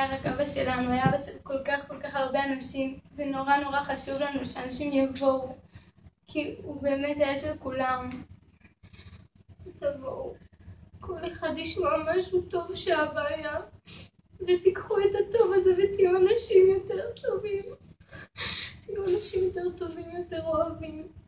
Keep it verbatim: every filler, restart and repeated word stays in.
היה רק אבא שלנו, היה אבא של כל כך כל כך הרבה אנשים, ונורא נורא חשוב לנו שאנשים יבואו, כי הוא באמת היה של כולם. תבואו, כל אחד ישמע משהו טוב שאבא היה, ותיקחו את הטוב הזה ותהיו אנשים יותר טובים. תהיו אנשים יותר טובים, יותר אוהבים.